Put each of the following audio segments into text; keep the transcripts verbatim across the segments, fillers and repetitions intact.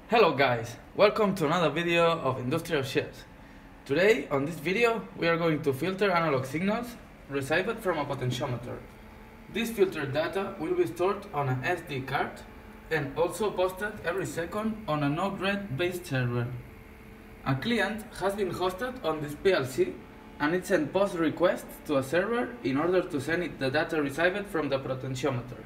Hello guys, welcome to another video of Industrial Shifts. Today on this video we are going to filter analog signals received from a potentiometer. This filtered data will be stored on an S D card and also posted every second on a Node-RED based server. A client has been hosted on this P L C and it sends post requests to a server in order to send it the data received from the potentiometer.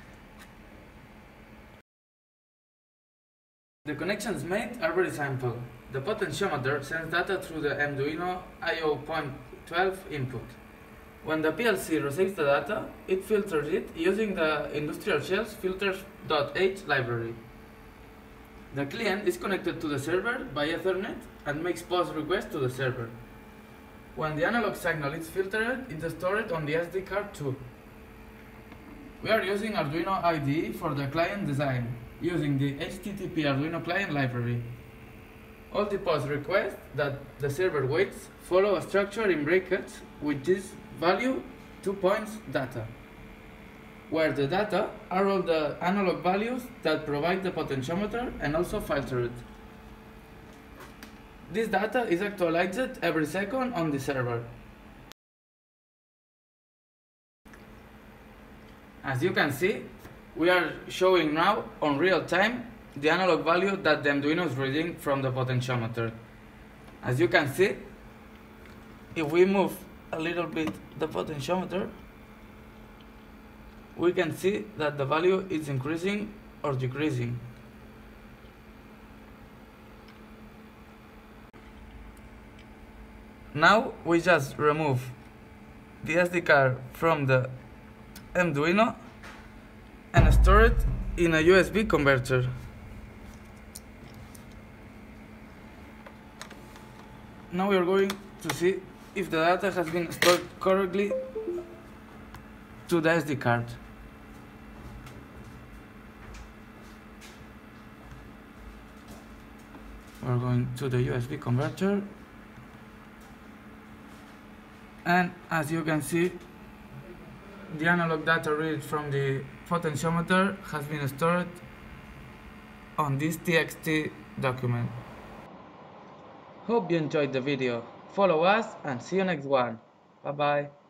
The connections made are very simple. The potentiometer sends data through the M-Duino I O point twelve input. When the P L C receives the data, it filters it using the Industrial Shifts filters.h library. The client is connected to the server by Ethernet and makes post requests to the server. When the analog signal is filtered, it is stored on the S D card too. We are using Arduino I D E for the client design, using the H T T P Arduino client library. All the post requests that the server waits follow a structure in brackets with this value two points data, where the data are all the analog values that provide the potentiometer and also filtered. This data is actualized every second on the server. As you can see, we are showing now on real time the analog value that the M-Duino is reading from the potentiometer. As you can see, if we move a little bit the potentiometer, we can see that the value is increasing or decreasing. Now we just remove the S D card from the M-Duino and store it in a U S B converter. Now we are going to see if the data has been stored correctly to the S D card. We're going to the U S B converter, and as you can see, the analog data read from the potentiometer has been stored on this T X T document. Hope you enjoyed the video. Follow us and see you next one. Bye bye.